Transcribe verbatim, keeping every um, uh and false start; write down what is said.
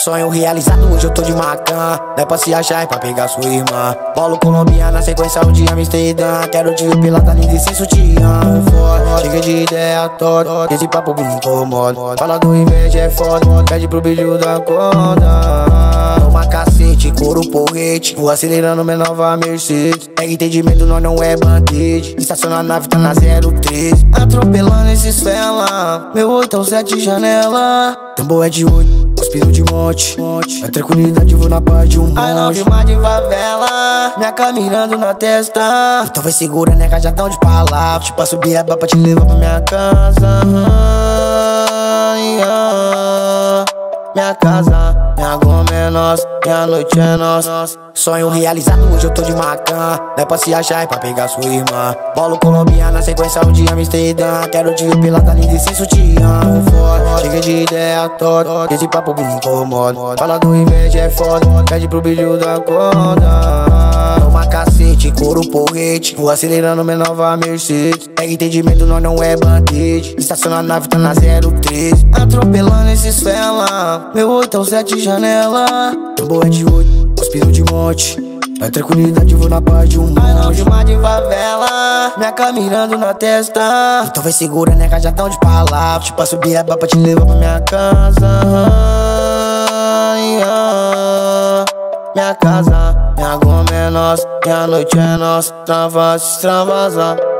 Sonho realizado, hoje eu tô de Macan. Dá pra se achar e pra pegar sua irmã. Bolo colombiana, sequência um dia Amsterdã. Quero te ver pela tá linda e sem sutiã. Foda, chega de ideia toda, esse papo me incomoda. Fala do inveja é foda, pede pro brilho da corda. Toma cacete, couro porrete, vou acelerando minha nova Mercedes. Pega entendimento, nós não é band-aid. Estaciona a nave, tá na zero treze. Atropelando esses fela, meu oito é o sete janela. Tambor é de oito, cuspindo de monte. Na tranquilidade vou na paz de um monte. Ai não de mar de favela, minha K mirando na testa. Então vai segura, né, cajadão de palavra. Tipo, subir a barra pra te levar pra minha casa. Minha casa, minha goma é nossa, minha noite é nossa. Sonho realizado, hoje eu tô de Macan. Dá pra se achar e pra pegar sua irmã. Bolo colombiana, sequência um dia Amsterdã. Quero te ver pela tá linda e sem sutiã. Foda, chega de ideia toda, esse papo me incomoda. Fala do inveja é foda, pede pro brilho da corda. Toma cacete, couro porrete, vou acelerando minha nova Mercedes. Pega entendimento, nós não é band-aid. Estaciona a nave, tá na zero treze. Atropelando esses fela, meu oito é o sete janela. Tambor é de oito, cuspindo de monte. Na tranquilidade vou na paz de um monte. Ai não de mar de favela, minha K mirando na testa. Então vai segura, né, cajadão de palavra. Tipo, subir a barra pra te levar pra minha casa. Minha casa, minha goma é nossa, minha noite é nossa. Extravasa, extravasa.